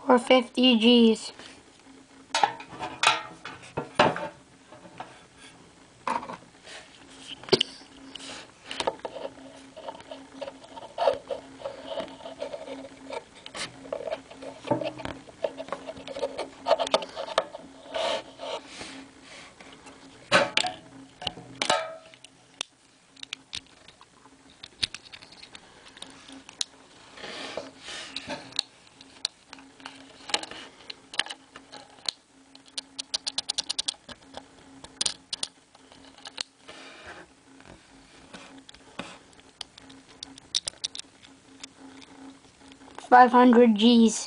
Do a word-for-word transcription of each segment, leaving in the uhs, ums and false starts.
four hundred fifty G's. five hundred G's.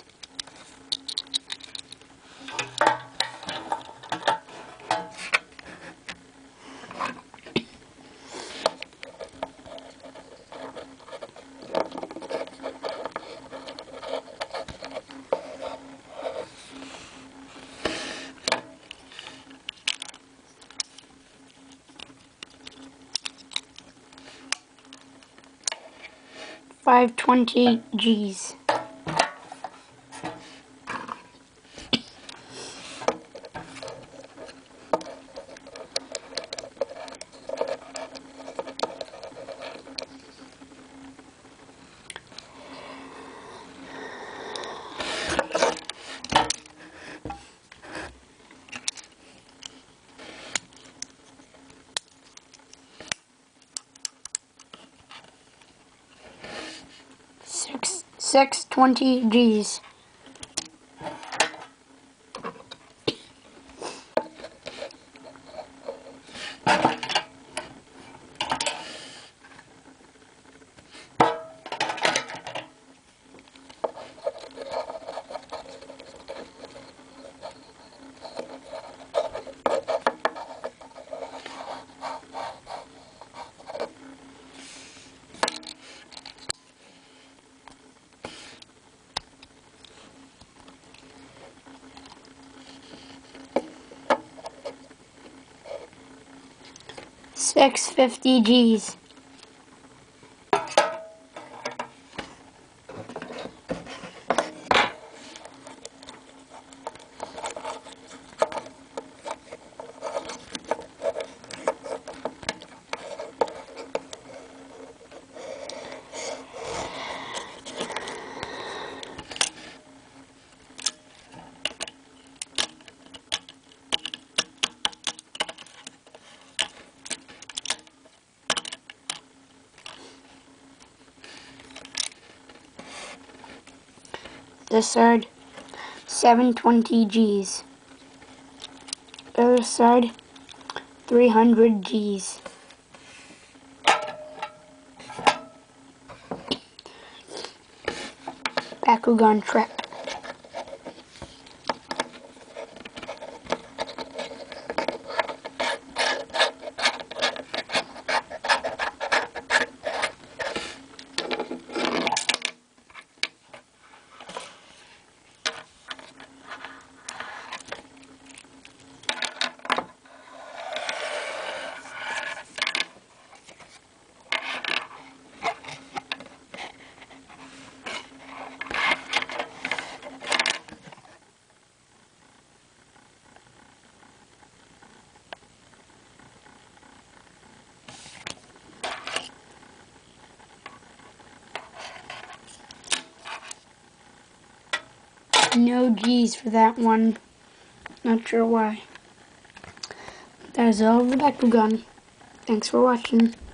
five hundred twenty G's. Six six twenty G's. six hundred fifty G's. This side, seven hundred twenty G's. Other side, three hundred G's. Bakugan trap. No G's for that one. Not sure why. That is all of the Bakugan. Thanks for watching.